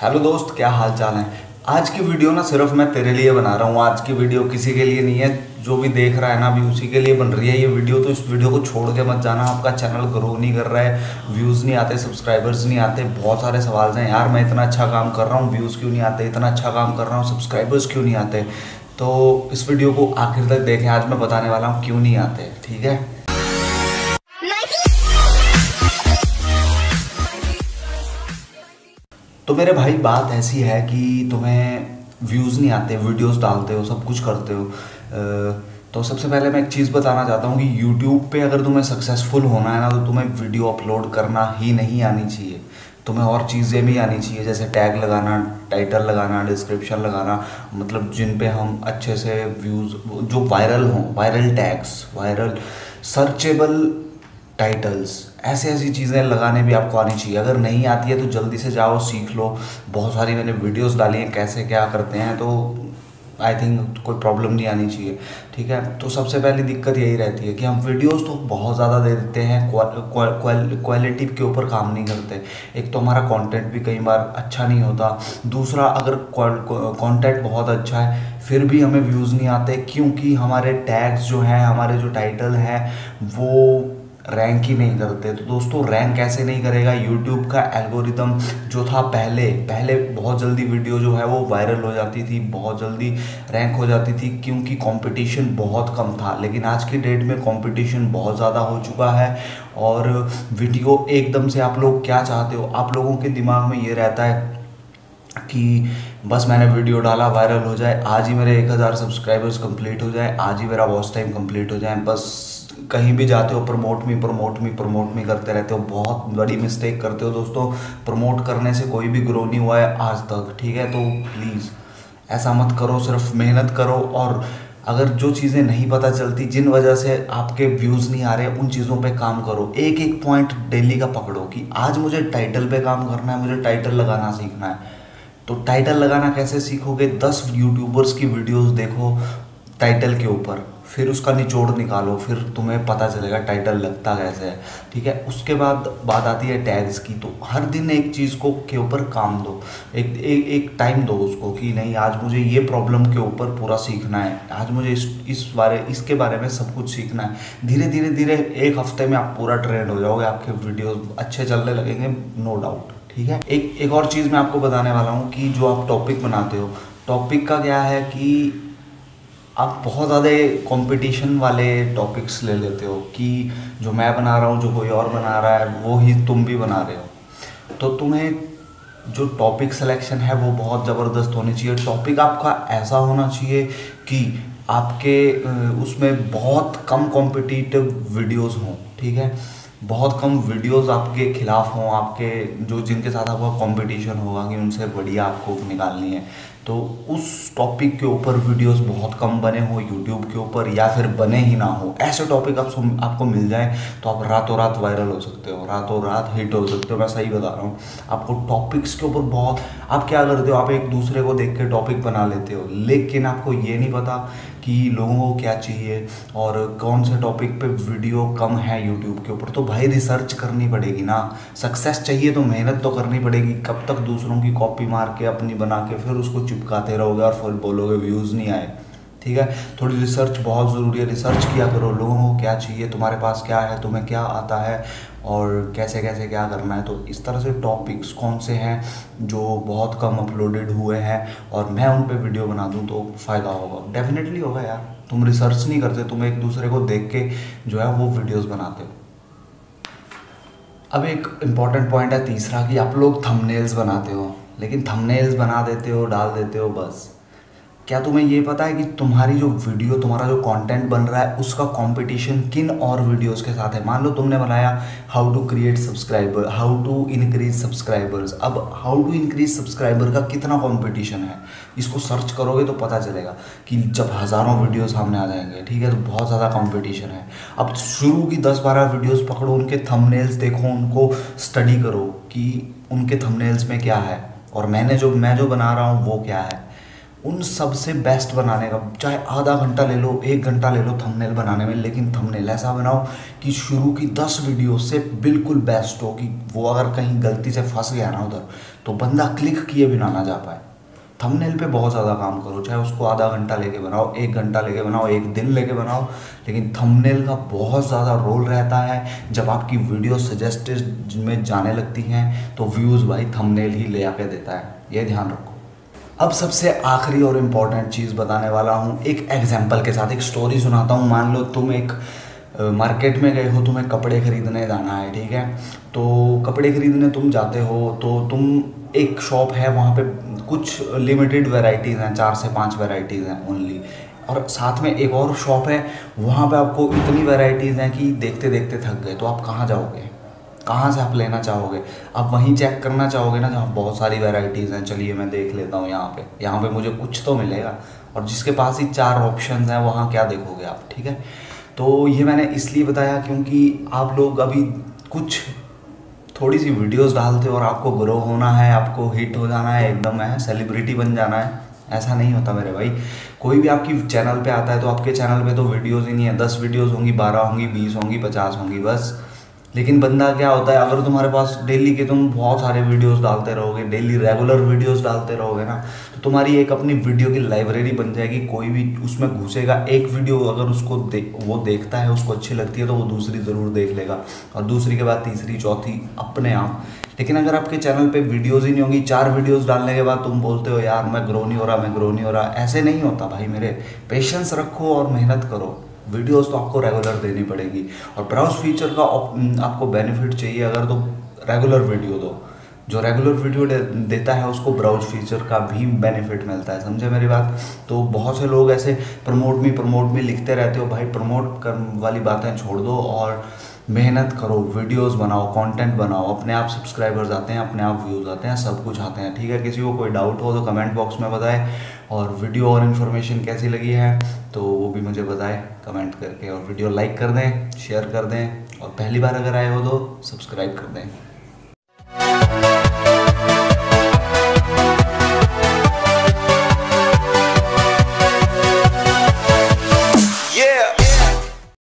Hello दोस्त, क्या हाल चाल है। आज की वीडियो ना सिर्फ मैं तेरे लिए बना रहा हूँ। आज की वीडियो किसी के लिए नहीं है, जो भी देख रहा है ना अभी उसी के लिए बन रही है ये वीडियो। तो इस वीडियो को छोड़ के मत जाना। आपका चैनल ग्रो नहीं कर रहा है, व्यूज़ नहीं आते, सब्सक्राइबर्स नहीं आते। बहुत सारे सवाल हैं यार, मैं इतना अच्छा काम कर रहा हूँ, व्यूज़ क्यों नहीं आते, इतना अच्छा काम कर रहा हूँ, सब्सक्राइबर्स क्यों नहीं आते। तो इस वीडियो को आखिर तक देखें, आज मैं बताने वाला हूँ क्यों नहीं आते। ठीक है, तो मेरे भाई बात ऐसी है कि तुम्हें व्यूज़ नहीं आते, वीडियोस डालते हो, सब कुछ करते हो। तो सबसे पहले मैं एक चीज़ बताना चाहता हूँ कि यूट्यूब पे अगर तुम्हें सक्सेसफुल होना है ना, तो तुम्हें वीडियो अपलोड करना ही नहीं आनी चाहिए। तुम्हें और चीज़ें भी आनी चाहिए, जैसे टैग लगाना, टाइटल लगाना, डिस्क्रिप्शन लगाना। मतलब जिन पे हम अच्छे से व्यूज़, जो वायरल हों, viral tags, viral searchable titles, ऐसी ऐसी चीज़ें लगाने भी आपको आनी चाहिए। अगर नहीं आती है तो जल्दी से जाओ सीख लो। बहुत सारी मैंने वीडियोस डाली हैं कैसे क्या करते हैं, तो आई थिंक कोई प्रॉब्लम नहीं आनी चाहिए। ठीक है, तो सबसे पहली दिक्कत यही रहती है कि हम वीडियोस तो बहुत ज़्यादा दे देते हैं, क्वालिटी के ऊपर काम नहीं करते। एक तो हमारा कंटेंट भी कई बार अच्छा नहीं होता, दूसरा अगर कंटेंट बहुत अच्छा है फिर भी हमें व्यूज़ नहीं आते, क्योंकि हमारे टैग्स जो हैं, हमारे जो टाइटल हैं वो रैंक ही नहीं करते। तो दोस्तों, रैंक कैसे नहीं करेगा? यूट्यूब का एल्गोरिदम जो था पहले पहले बहुत जल्दी वीडियो जो है वो वायरल हो जाती थी, बहुत जल्दी रैंक हो जाती थी, क्योंकि कंपटीशन बहुत कम था। लेकिन आज की डेट में कंपटीशन बहुत ज़्यादा हो चुका है और वीडियो एकदम से, आप लोग क्या चाहते हो, आप लोगों के दिमाग में ये रहता है कि बस मैंने वीडियो डाला, वायरल हो जाए, आज ही मेरे 1000 सब्सक्राइबर्स कंप्लीट हो जाए, आज ही मेरा वॉच टाइम कंप्लीट हो जाए। बस कहीं भी जाते हो प्रमोट मी करते रहते हो। बहुत बड़ी मिस्टेक करते हो दोस्तों। प्रमोट करने से कोई भी ग्रो नहीं हुआ है आज तक। ठीक है, तो प्लीज़ ऐसा मत करो, सिर्फ मेहनत करो। और अगर जो चीज़ें नहीं पता चलती, जिन वजह से आपके व्यूज़ नहीं आ रहे, उन चीज़ों पे काम करो। एक एक पॉइंट डेली का पकड़ो कि आज मुझे टाइटल पे काम करना है, मुझे टाइटल लगाना सीखना है। तो टाइटल लगाना कैसे सीखोगे? 10 यूट्यूबर्स की वीडियोस देखो टाइटल के ऊपर, फिर उसका निचोड़ निकालो, फिर तुम्हें पता चलेगा टाइटल लगता कैसे है। ठीक है, उसके बाद बात आती है टैग्स की। तो हर दिन एक चीज़ को के ऊपर काम दो, एक टाइम दो उसको कि नहीं, आज मुझे ये प्रॉब्लम के ऊपर पूरा सीखना है, आज मुझे इसके बारे में सब कुछ सीखना है। धीरे धीरे धीरे एक हफ्ते में आप पूरा ट्रेंड हो जाओगे, आपके वीडियोस अच्छे चलने लगेंगे, नो डाउट। ठीक है, एक और चीज़ मैं आपको बताने वाला हूँ कि जो आप टॉपिक बनाते हो, टॉपिक का क्या है कि आप बहुत ज़्यादा कंपटीशन वाले टॉपिक्स ले लेते हो कि जो मैं बना रहा हूँ, जो कोई और बना रहा है, वो ही तुम भी बना रहे हो। तो तुम्हें जो टॉपिक सिलेक्शन है वो बहुत ज़बरदस्त होनी चाहिए। टॉपिक आपका ऐसा होना चाहिए कि आपके उसमें बहुत कम कॉम्पिटिटिव वीडियोस हों। ठीक है, बहुत कम वीडियोस आपके खिलाफ हों, आपके जो जिनके साथ आपका कंपटीशन होगा कि उनसे बढ़िया आपको निकालनी है। तो उस टॉपिक के ऊपर वीडियोस बहुत कम बने हो यूट्यूब के ऊपर, या फिर बने ही ना हो। ऐसे टॉपिक आपको मिल जाए तो आप रातों रात वायरल हो सकते हो, रातों रात हिट हो सकते हो। मैं सही बता रहा हूँ आपको। टॉपिक्स के ऊपर बहुत, आप क्या करते हो, आप एक दूसरे को देख के टॉपिक बना लेते हो, लेकिन आपको ये नहीं पता कि लोगों को क्या चाहिए और कौन से टॉपिक पे वीडियो कम है यूट्यूब के ऊपर। तो भाई रिसर्च करनी पड़ेगी ना। सक्सेस चाहिए तो मेहनत तो करनी पड़ेगी। कब तक दूसरों की कॉपी मार के अपनी बना के फिर उसको चिपकाते रहोगे और फिर बोलोगे व्यूज़ नहीं आए। ठीक है, थोड़ी रिसर्च बहुत ज़रूरी है। रिसर्च किया करो, लोगों को क्या चाहिए, तुम्हारे पास क्या है, तुम्हें क्या आता है और कैसे कैसे क्या करना है। तो इस तरह से टॉपिक्स कौन से हैं जो बहुत कम अपलोडेड हुए हैं और मैं उन पे वीडियो बना दूं तो फ़ायदा होगा, डेफिनेटली होगा यार। तुम रिसर्च नहीं करते, तुम एक दूसरे को देख के जो है वो वीडियोस बनाते हो। अब एक इम्पॉर्टेंट पॉइंट है तीसरा कि आप लोग थंबनेल्स बनाते हो, लेकिन थंबनेल्स बना देते हो, डाल देते हो बस। क्या तुम्हें ये पता है कि तुम्हारी जो वीडियो, तुम्हारा जो कंटेंट बन रहा है, उसका कंपटीशन किन और वीडियोस के साथ है? मान लो तुमने बनाया how to create subscriber, how to increase subscribers. अब हाउ टू इंक्रीज सब्सक्राइबर का कितना कंपटीशन है, इसको सर्च करोगे तो पता चलेगा कि जब हज़ारों वीडियो सामने आ जाएंगे। ठीक है, तो बहुत ज़्यादा कंपटीशन है। अब शुरू की 10-12 वीडियोज़ पकड़ो, उनके थंबनेल्स देखो, उनको स्टडी करो कि उनके थंबनेल्स में क्या है और मैं जो बना रहा हूँ वो क्या है। उन सब से बेस्ट बनाने का, चाहे आधा घंटा ले लो, 1 घंटा ले लो थंबनेल बनाने में, लेकिन थंबनेल ऐसा बनाओ कि शुरू की 10 वीडियो से बिल्कुल बेस्ट हो, कि वो अगर कहीं गलती से फंस गया ना उधर तो बंदा क्लिक किए बिना ना जा पाए। थंबनेल पे बहुत ज़्यादा काम करो, चाहे उसको आधा घंटा लेके बनाओ, 1 घंटा लेके बनाओ, 1 दिन लेके बनाओ, लेकिन थंबनेल का बहुत ज़्यादा रोल रहता है। जब आपकी वीडियो सजेस्टेड में जाने लगती हैं तो व्यूज़ भाई थंबनेल ही ले आके देता है, ये ध्यान रखो। अब सबसे आखिरी और इम्पॉर्टेंट चीज़ बताने वाला हूँ, एक एग्जाम्पल के साथ एक स्टोरी सुनाता हूँ। मान लो तुम एक मार्केट में गए हो, तुम्हें कपड़े खरीदने जाना है, ठीक है। तो कपड़े खरीदने तुम जाते हो तो तुम, एक शॉप है वहाँ पे कुछ लिमिटेड वैरायटीज़ हैं, 4 से 5 वैरायटीज़ हैं ओनली, और साथ में एक और शॉप है, वहाँ पे आपको इतनी वैरायटीज़ हैं कि देखते देखते थक गए। तो आप कहाँ जाओगे, कहाँ से आप लेना चाहोगे? आप वहीं चेक करना चाहोगे ना जहाँ बहुत सारी वैरायटीज़ हैं, चलिए मैं देख लेता हूँ यहाँ पे मुझे कुछ तो मिलेगा। और जिसके पास ही 4 ऑप्शंस हैं वहाँ क्या देखोगे आप, ठीक है। तो ये मैंने इसलिए बताया क्योंकि आप लोग अभी कुछ थोड़ी सी वीडियोस डालते हो और आपको ग्रो होना है, आपको हिट हो जाना है, एकदम है सेलिब्रिटी बन जाना है, ऐसा नहीं होता मेरे भाई। कोई भी आपकी चैनल पे आता है तो आपके चैनल पे तो वीडियोस ही नहीं है, 10 वीडियोस होंगी, 12 होंगी, 20 होंगी, 50 होंगी बस। लेकिन बंदा क्या होता है, अगर तुम्हारे पास डेली के तुम बहुत सारे वीडियोस डालते रहोगे, डेली रेगुलर वीडियोस डालते रहोगे ना, तो तुम्हारी एक अपनी वीडियो की लाइब्रेरी बन जाएगी। कोई भी उसमें घुसेगा, एक वीडियो अगर उसको वो देखता है, उसको अच्छी लगती है तो वो दूसरी ज़रूर देख लेगा, और दूसरी के बाद तीसरी, चौथी, अपने आप। लेकिन अगर आपके चैनल पे वीडियोज़ ही नहीं होंगी, 4 वीडियोज़ डालने के बाद तुम बोलते हो यार मैं ग्रो नहीं हो रहा, मैं ग्रो नहीं हो रहा, ऐसे नहीं होता भाई मेरे। पेशेंस रखो और मेहनत करो, वीडियोस तो आपको रेगुलर देनी पड़ेगी। और ब्राउज फीचर का आपको बेनिफिट चाहिए अगर, तो रेगुलर वीडियो दो। जो रेगुलर वीडियो देता है उसको ब्राउज फीचर का भी बेनिफिट मिलता है, समझे मेरी बात। तो बहुत से लोग ऐसे प्रमोट मी लिखते रहते हो, भाई प्रमोट कर वाली बातें छोड़ दो और मेहनत करो, वीडियोस बनाओ, कंटेंट बनाओ, अपने आप सब्सक्राइबर्स आते हैं, अपने आप व्यूज़ आते हैं, सब कुछ आते हैं, ठीक है। किसी को कोई डाउट हो तो कमेंट बॉक्स में बताएं, और वीडियो और इन्फॉर्मेशन कैसी लगी है तो वो भी मुझे बताएं कमेंट करके, और वीडियो लाइक कर दें, शेयर कर दें, और पहली बार अगर आए हो तो सब्सक्राइब कर दें।